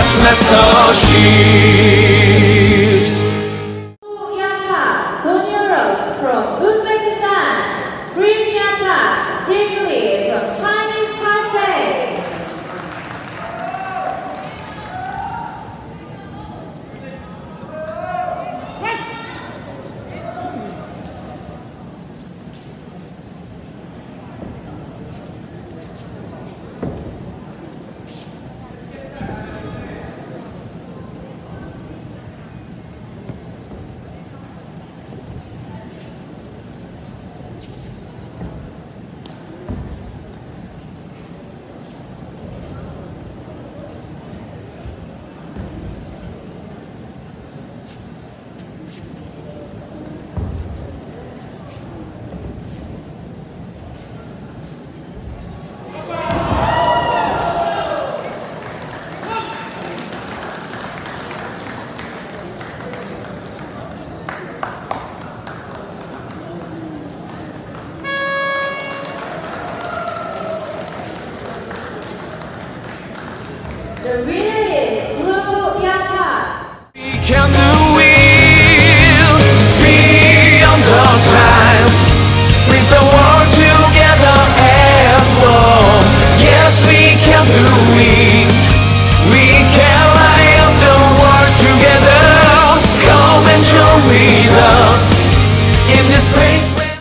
God's masterships. Yanta Donyurov from Uzbekistan, Green Yanta Jingli from Chinese Taipei. The winner is Blue Yanta. We can do it beyond the times. Brings the world together as one. Yes, we can do it.